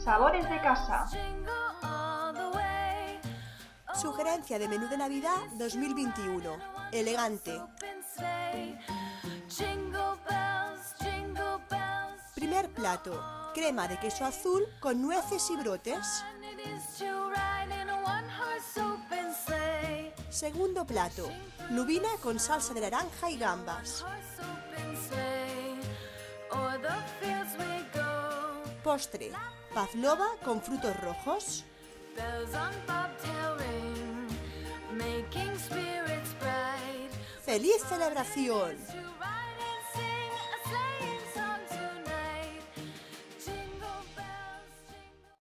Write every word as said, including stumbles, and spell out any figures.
Sabores de casa. Sugerencia de menú de Navidad dos mil veintiuno. Elegante. Primer plato. Crema de queso azul con nueces y brotes. Segundo plato. Lubina con salsa de naranja y gambas. Postre. Pavlova con frutos rojos. ¡Feliz celebración!